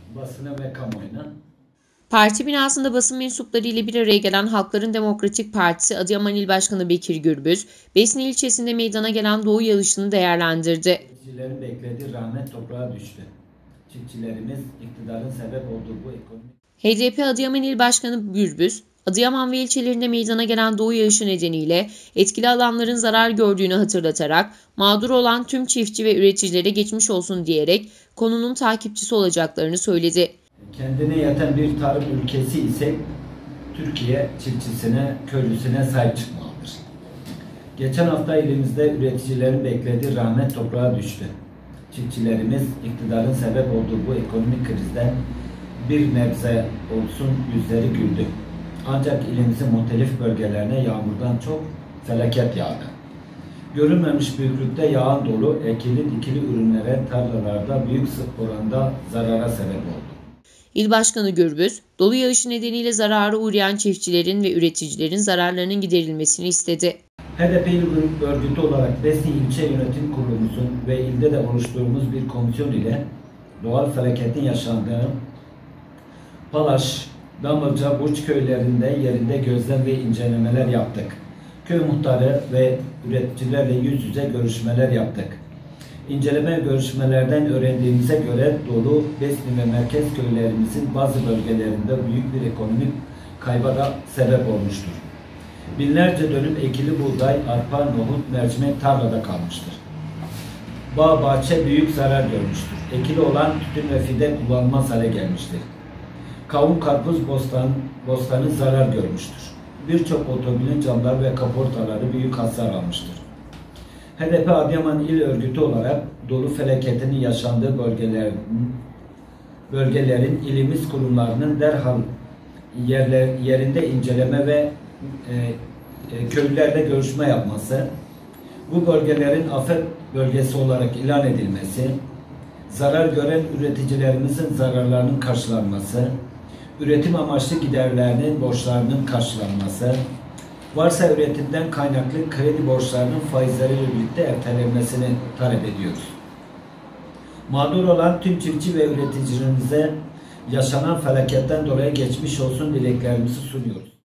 basına ve kamuoyuna. Parti binasında basın mensupları ile bir araya gelen Halkların Demokratik Partisi Adıyaman İl Başkanı Bekir Gürbüz, Besni ilçesinde meydana gelen doğu yağışını değerlendirdi. Çiftçilerin beklediği rahmet toprağa düştü. Çiftçilerimiz iktidarın sebep olduğu bu ekonomik... HDP Adıyaman İl Başkanı Gürbüz, Adıyaman ve ilçelerinde meydana gelen doğu yağışı nedeniyle etkili alanların zarar gördüğünü hatırlatarak mağdur olan tüm çiftçi ve üreticilere geçmiş olsun diyerek konunun takipçisi olacaklarını söyledi. Kendine yeten bir tarım ülkesi ise Türkiye çiftçisine, köylüsüne sahip çıkmalıdır. Geçen hafta ilimizde üreticilerin beklediği rahmet toprağa düştü. Çiftçilerimiz iktidarın sebep olduğu bu ekonomik krizden bir nebze olsun yüzleri güldü. Ancak ilimizin muhtelif bölgelerine yağmurdan çok felaket yağdı. Görülmemiş büyüklükte yağan dolu ekili dikili ürünlere tarlalarda büyük oranda zarara sebep oldu. İl Başkanı Gürbüz, dolu yağışı nedeniyle zarara uğrayan çiftçilerin ve üreticilerin zararlarının giderilmesini istedi. HDP İl Örgütü olarak Besni İlçe Yönetim Kurulumuzun ve ilde de oluşturduğumuz bir komisyon ile doğal felaketin yaşandığı Palaş, Damılca, Burç köylerinde yerinde gözlem ve incelemeler yaptık. Köy muhtarı ve üreticilerle yüz yüze görüşmeler yaptık. İnceleme görüşmelerden öğrendiğimize göre Dolu, Besni ve merkez köylerimizin bazı bölgelerinde büyük bir ekonomik kayba da sebep olmuştur. Binlerce dönüm ekili buğday, arpa, nohut, mercimek tarlada kalmıştır. Bağ, bahçe büyük zarar görmüştür. Ekili olan tütün ve fide kullanılmaz hale gelmiştir. Kavun, karpuz, bostanı zarar görmüştür. Birçok otomobilin camları ve kaportaları büyük hasar almıştır. HDP Adıyaman İl Örgütü olarak dolu felaketinin yaşandığı bölgelerin ilimiz kurumlarının derhal yerinde inceleme ve köylülerle görüşme yapması, bu bölgelerin afet bölgesi olarak ilan edilmesi, zarar gören üreticilerimizin zararlarının karşılanması, üretim amaçlı giderlerinin borçlarının karşılanması, varsa üretimden kaynaklı kredi borçlarının faizleriyle birlikte ertelenmesini talep ediyoruz. Mağdur olan tüm çiftçi ve üreticilerimize yaşanan felaketten dolayı geçmiş olsun dileklerimizi sunuyoruz.